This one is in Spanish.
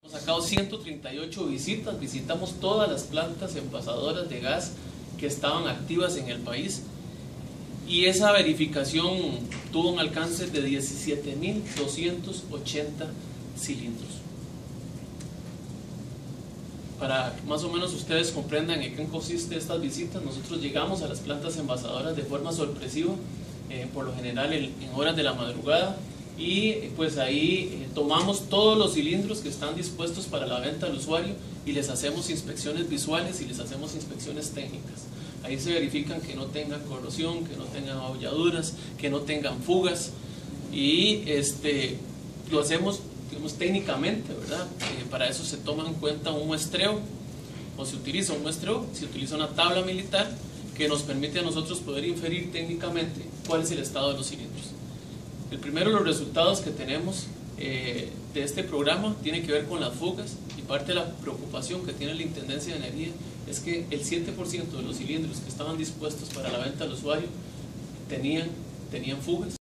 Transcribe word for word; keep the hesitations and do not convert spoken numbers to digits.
Hemos sacado ciento treinta y ocho visitas, visitamos todas las plantas envasadoras de gas que estaban activas en el país y esa verificación tuvo un alcance de diecisiete mil doscientos ochenta cilindros. Para que más o menos ustedes comprendan en qué consiste estas visitas, nosotros llegamos a las plantas envasadoras de forma sorpresiva, eh, por lo general en, en horas de la madrugada, y pues ahí eh, tomamos todos los cilindros que están dispuestos para la venta al usuario y les hacemos inspecciones visuales y les hacemos inspecciones técnicas. Ahí se verifican que no tengan corrosión, que no tengan abolladuras, que no tengan fugas, y este, lo hacemos digamos, técnicamente, ¿verdad? Eh, para eso se toma en cuenta un muestreo, o se utiliza un muestreo, se utiliza una tabla militar que nos permite a nosotros poder inferir técnicamente cuál es el estado de los cilindros. El primero, los resultados que tenemos eh, de este programa tiene que ver con las fugas, y parte de la preocupación que tiene la Intendencia de Energía es que el siete por ciento de los cilindros que estaban dispuestos para la venta al usuario tenían, tenían fugas.